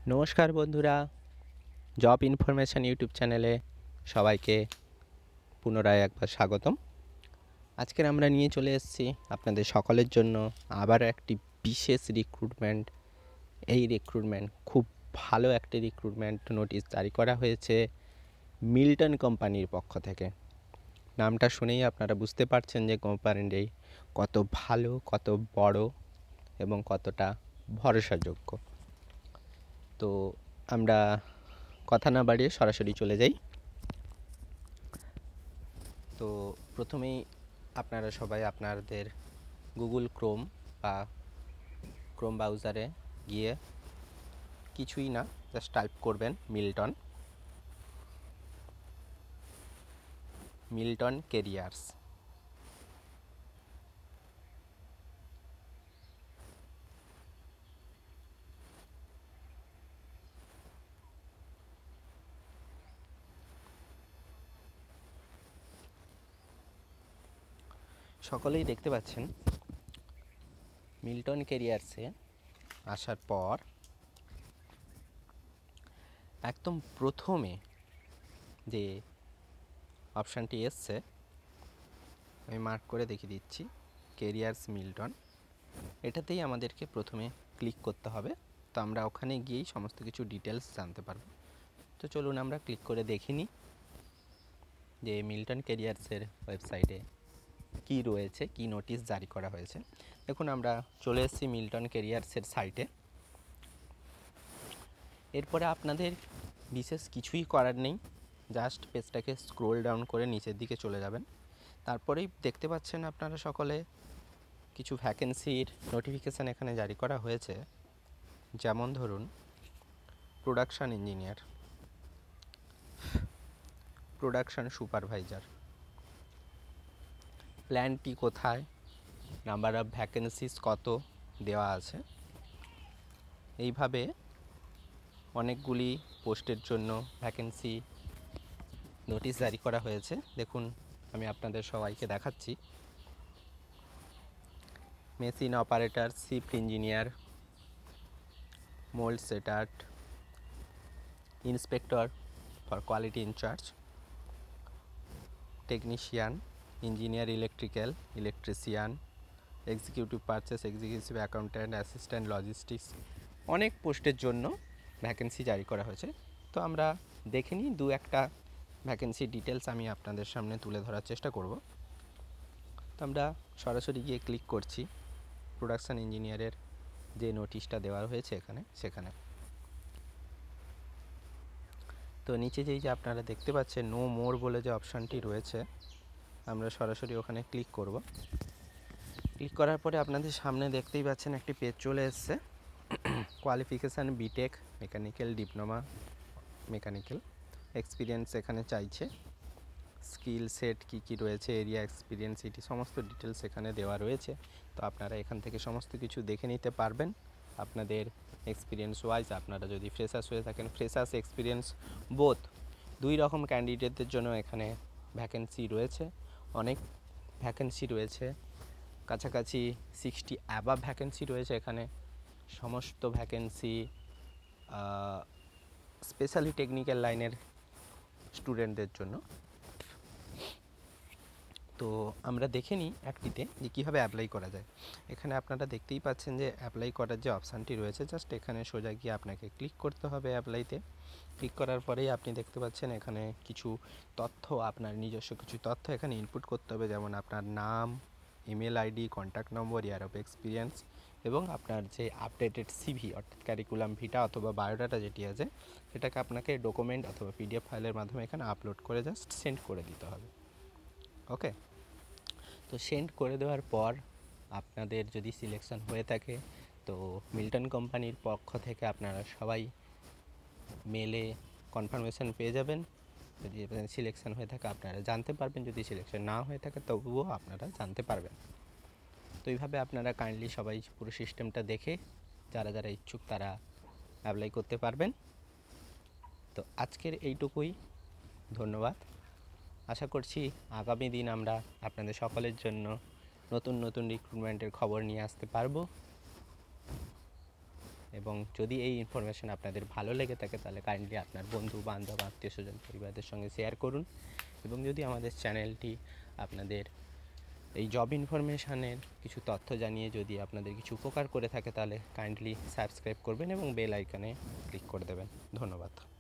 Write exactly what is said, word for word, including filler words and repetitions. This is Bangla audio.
নমস্কার বন্ধুরা, জব ইনফরমেশন ইউটিউব চ্যানেলে সবাইকে পুনরায় একবার স্বাগতম। আজকের আমরা নিয়ে চলে এসেছি আপনাদের সকলের জন্য আবার একটি বিশেষ রিক্রুটমেন্ট। এই রিক্রুটমেন্ট খুব ভালো একটি রিক্রুটমেন্ট নোটিশ জারি করা হয়েছে মিল্টন কোম্পানির পক্ষ থেকে। নামটা শুনেই আপনারা বুঝতে পারছেন যে কোম্পানিটি কত ভালো, কত বড় এবং কতটা ভরসাযোগ্য। তো আমরা কথা না বাড়িয়ে সরাসরি চলে যাই। তো প্রথমেই আপনারা সবাই আপনাদের গুগল ক্রোম বা ক্রোম ব্রাউজারে গিয়ে কিছুই না, জাস্ট টাইপ করবেন মিল্টন মিল্টন ক্যারিয়ার্স। সকলেই দেখতে পাচ্ছেন মিল্টন ক্যারিয়ার্সে আসার পর একদম প্রথমে যে অপশানটি এসছে আমি মার্ক করে দেখিয়ে দিচ্ছি, ক্যারিয়ার্স মিল্টন। এটাতেই আমাদেরকে প্রথমে ক্লিক করতে হবে। তো আমরা ওখানে গিয়েই সমস্ত কিছু ডিটেলস জানতে পারবো। তো চলুন আমরা ক্লিক করে দেখি নিই যে মিল্টন ক্যারিয়ার্সের ওয়েবসাইটে কি রয়েছে, কি নোটিশ জারি করা হয়েছে। দেখুন আমরা চলে এসেছি মিল্টন ক্যারিয়ার্সের সাইটে। এরপরে আপনাদের বিশেষ কিছুই করার নেই, জাস্ট পেজটাকে স্ক্রোল ডাউন করে নিচের দিকে চলে যাবেন। তারপরেই দেখতে পাচ্ছেন আপনারা সকলে কিছু ভ্যাকেন্সির নোটিফিকেশান এখানে জারি করা হয়েছে। যেমন ধরুন প্রোডাকশান ইঞ্জিনিয়ার, প্রোডাকশান সুপারভাইজার, প্ল্যানটি কোথায়, নাম্বার অফ ভ্যাকেন্সিস কত দেওয়া আছে। এইভাবে অনেকগুলি পোস্টের জন্য ভ্যাকেন্সি নোটিশ জারি করা হয়েছে। দেখুন আমি আপনাদের সবাইকে দেখাচ্ছি। Machine operator, shift engineer, mould setter, inspector for quality incharge, technician, engineer electrical, electrician, executive purchase, executive accountant, assistant logistics, অনেক পোস্টের জন্য ভ্যাকেন্সি জারি করা হয়েছে। তো আমরা দেখে নিই দু একটা ভ্যাকেন্সি ডিটেলস আমি আপনাদের সামনে তুলে ধরার চেষ্টা করব। তো আমরা সরাসরি গিয়ে ক্লিক করছি প্রোডাকশান ইঞ্জিনিয়ারের যে নোটিশটা দেওয়া হয়েছে এখানে, সেখানে। তো নিচে যেই যে আপনারা দেখতে পাচ্ছেন নো মোর বলে যে অপশানটি রয়েছে, আমরা সরাসরি ওখানে ক্লিক করব। ক্লিক করার পরে আপনাদের সামনে দেখতেই পাচ্ছেন একটি পেজ চলে এসছে। Qualification BTech, mechanical, diploma mechanical, experience এখানে চাইছে, স্কিল সেট কী কী রয়েছে, এরিয়া এক্সপিরিয়েন্স, এটি সমস্ত ডিটেলস এখানে দেওয়া রয়েছে। তো আপনারা এখান থেকে সমস্ত কিছু দেখে নিতে পারবেন। আপনাদের এক্সপিরিয়েন্স ওয়াইজ আপনারা যদি ফ্রেশার্স হয়ে থাকেন, ফ্রেশার্স এক্সপিরিয়েন্স বোথ দুই রকম ক্যান্ডিডেটদের জন্য এখানে ভ্যাকেন্সি রয়েছে। অনেক ভ্যাকেন্সি রয়েছে, কাছাকাছি সিক্সটি অ্যাবাভ ভ্যাকেন্সি রয়েছে এখানে। সমস্ত ভ্যাকেন্সি স্পেশালি টেকনিক্যাল লাইনের স্টুডেন্টদের জন্য। তো আমরা দেখে নিই একটিতে যে কীভাবে অ্যাপ্লাই করা যায়। এখানে আপনারা দেখতেই পাচ্ছেন যে অ্যাপ্লাই করার যে অপশানটি রয়েছে, জাস্ট এখানে সোজা গিয়ে আপনাকে ক্লিক করতে হবে অ্যাপ্লাইতে। ক্লিক করার পরেই আপনি দেখতে পাচ্ছেন এখানে কিছু তথ্য, আপনার নিজস্ব কিছু তথ্য এখানে ইনপুট করতে হবে, যেমন আপনার নাম, email ID, contact number, year of experience এবং আপনার যে আপডেটেড সিভি অর্থাৎ ক্যারিকুলাম ভিটা অথবা বায়োডাটা যেটি আছে সেটাকে আপনাকে ডকুমেন্ট অথবা পিডিএফ ফাইলের মাধ্যমে এখানে আপলোড করে জাস্ট সেন্ড করে দিতে হবে। ওকে, তো সেন্ড করে দেওয়ার পর আপনাদের যদি সিলেকশন হয়ে থাকে তো মিল্টন কোম্পানির পক্ষ থেকে আপনারা সবাই মেলে কনফার্মেশন পেয়ে যাবেন। যদি সিলেকশন হয়ে থাকে আপনারা জানতে পারবেন, যদি সিলেকশন না হয়ে থাকে তবুও আপনারা জানতে পারবেন। তো এইভাবে আপনারা কাইন্ডলি সবাই পুরো সিস্টেমটা দেখে যারা যারা ইচ্ছুক তারা অ্যাপ্লাই করতে পারবেন। তো আজকের এইটুকুই, ধন্যবাদ। আশা করছি আগামী দিন আমরা আপনাদের সকলের জন্য নতুন নতুন রিক্রুটমেন্টের খবর নিয়ে আসতে পারবো। এবং যদি এই ইনফরমেশন আপনাদের ভালো লেগে থাকে তাহলে কাইন্ডলি আপনার বন্ধু বান্ধব আত্মীয় স্বজন পরিবারদের সঙ্গে শেয়ার করুন। এবং যদি আমাদের চ্যানেলটি আপনাদের এই জব ইনফরমেশানের কিছু তথ্য জানিয়ে যদি আপনাদের কিছু উপকার করে থাকে তাহলে কাইন্ডলি সাবস্ক্রাইব করবেন এবং বেল আইকনে ক্লিক করে দেবেন। ধন্যবাদ।